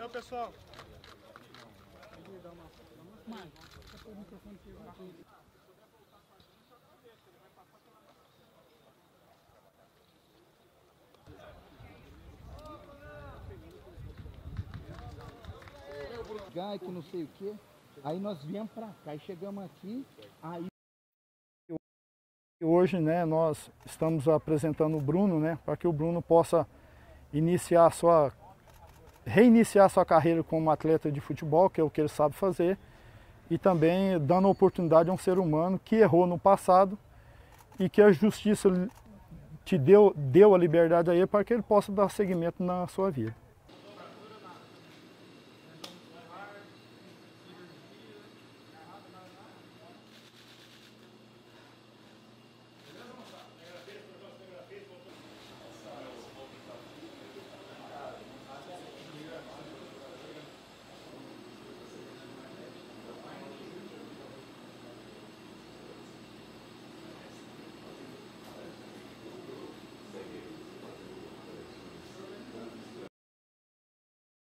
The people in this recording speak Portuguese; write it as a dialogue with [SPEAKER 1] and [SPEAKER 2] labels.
[SPEAKER 1] É o pessoal.
[SPEAKER 2] Que não sei o que. Aí nós viemos para cá e chegamos aqui. Aí hoje, né, nós estamos apresentando o Bruno, né, para que o Bruno possa reiniciar sua carreira como atleta de futebol, que é o que ele sabe fazer, e também dando oportunidade a um ser humano que errou no passado e que a justiça deu a liberdade a ele para que ele possa dar seguimento na sua vida.